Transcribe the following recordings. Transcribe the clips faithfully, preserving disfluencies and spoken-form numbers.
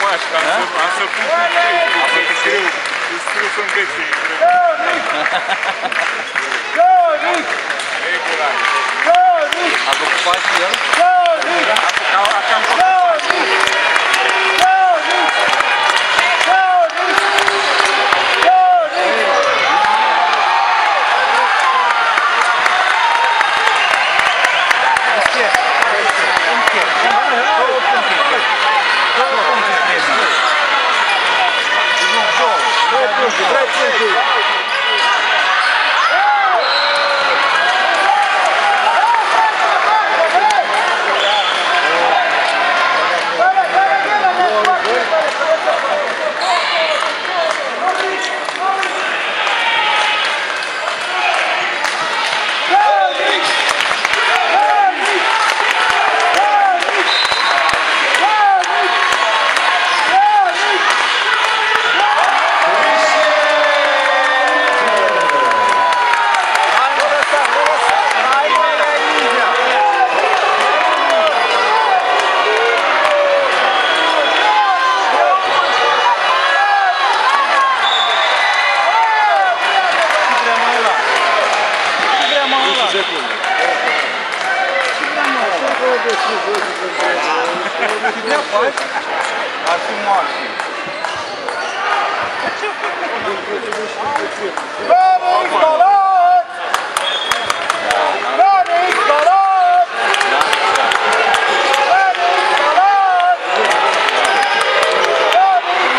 faci, că am să pun pe Facebook, să scriu, îți scriu să-mi veți. Doric! Doric! A făcut pași cu el? Doric! Așa am făcut pași. Doric! Doric! Doric! Ar fi maxim. Doric! Balat! Doric! Balat! Doric! Balat! Doric!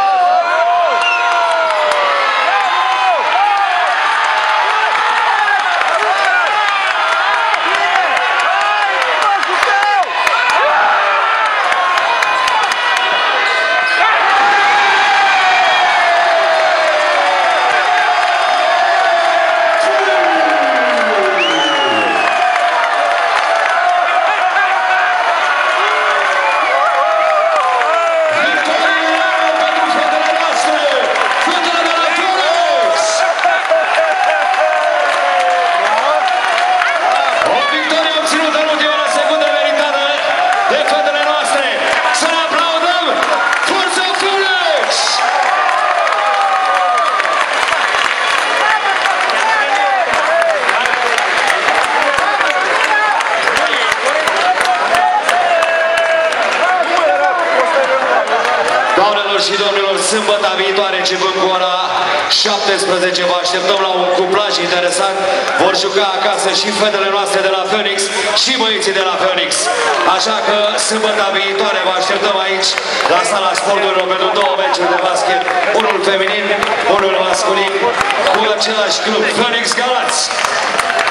Doamnelor și domnilor, sâmbătă viitoare, începând cu ora șaptesprezece, vă așteptăm la un cuplaj interesant. Vor juca acasă și fetele noastre de la Phoenix și băieții de la Phoenix. Așa că sâmbătă viitoare vă așteptăm aici, la sala sporturilor, pentru două meciuri de basket, unul feminin, unul masculin, cu același club, Phoenix Galați.